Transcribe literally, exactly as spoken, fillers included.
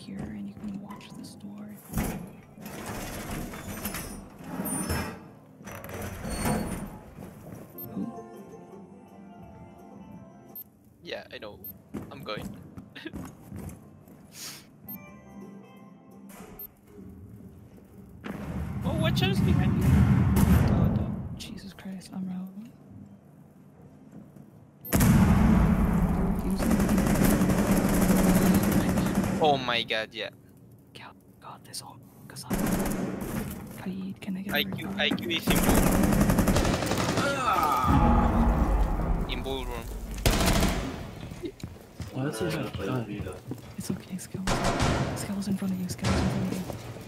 here and you can watch the store. Who? Yeah, I know. I'm going. Oh, watch out behind you. Oh, no. Jesus Christ, I'm out. Oh my god, yeah. God, God, this all because I'm Fyhir, can I get a I Q, revive? I Q is in ballroom. In ballroom. Why is he gonna play with me though? It's okay, Skills. Skills in front of you, Skills in front of you.